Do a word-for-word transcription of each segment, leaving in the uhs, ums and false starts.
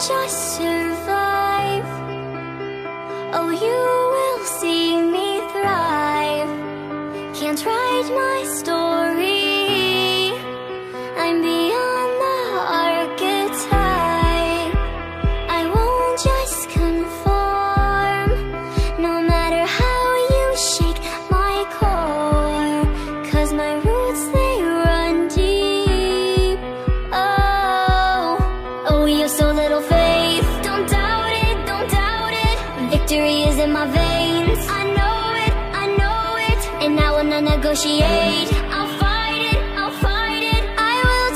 just survive. Oh, you will see me thrive. Can't write my story, I'm beyond the archetype. I won't just conform, no matter how you shake my core, 'cause my roots, they run deep. Oh, oh, you have so little faith. Don't doubt it, don't doubt it. Victory is in my veins. I know it, I know it. And I will not negotiate. I'll fight it, I'll fight it. I will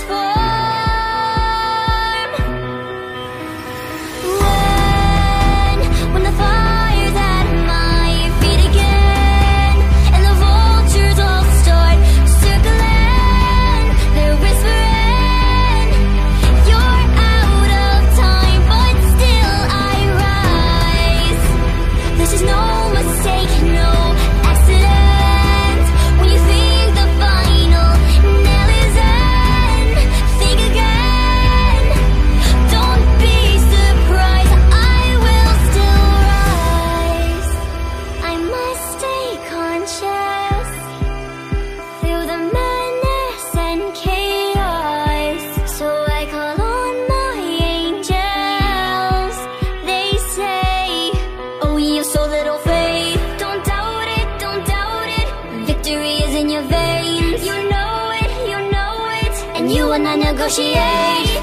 transform. When, when the fire's at my feet again, and the vultures all start circling, they're whispering, you're out of time, but still I rise. This is no mistake, no accident. When you think the final nail is in, think again. Don't be surprised, I will still rise. I must stay conscious through the madness and chaos. So I call on my angels. They say, oh, you have so little faith. Don't doubt it, don't doubt it. Victory is in your veins. You know it, you know it. And you will not negotiate.